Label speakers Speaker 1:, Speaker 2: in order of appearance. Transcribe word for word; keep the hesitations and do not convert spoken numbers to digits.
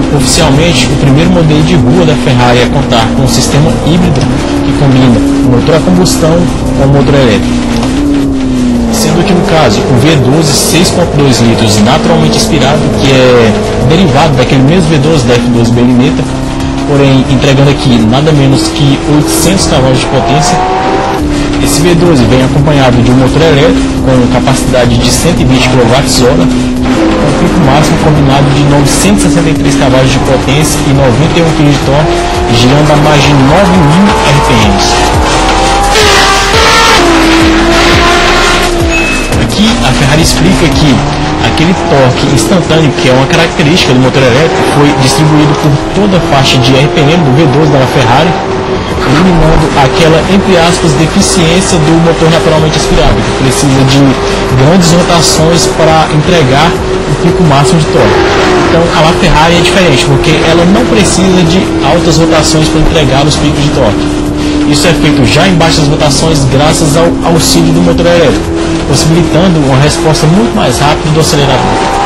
Speaker 1: Oficialmente, o primeiro modelo de rua da Ferrari a contar com um sistema híbrido que combina o motor a combustão com o motor elétrico. Sendo que no caso o V doze seis ponto dois litros naturalmente aspirado, que é derivado daquele mesmo V doze da F doze Berlinetta, porém entregando aqui nada menos que oitocentos cavalos de potência. Esse V doze vem acompanhado de um motor elétrico com capacidade de cento e vinte quilowatt-hora, com pico máximo combinado de novecentos e sessenta e três cavalos de potência e noventa e um quilos de torque, girando a mais de nove mil R P Ms. Aqui a Ferrari explica que aquele torque instantâneo, que é uma característica do motor elétrico, foi distribuído por toda a faixa de R P M do V doze da Ferrari, eliminando aquela, entre aspas, deficiência do motor naturalmente aspirado, que precisa de grandes rotações para entregar o pico máximo de torque. Então a Ferrari é diferente, porque ela não precisa de altas rotações para entregar os picos de torque. Isso é feito já em baixas rotações graças ao auxílio do motor elétrico, possibilitando uma resposta muito mais rápida do acelerador.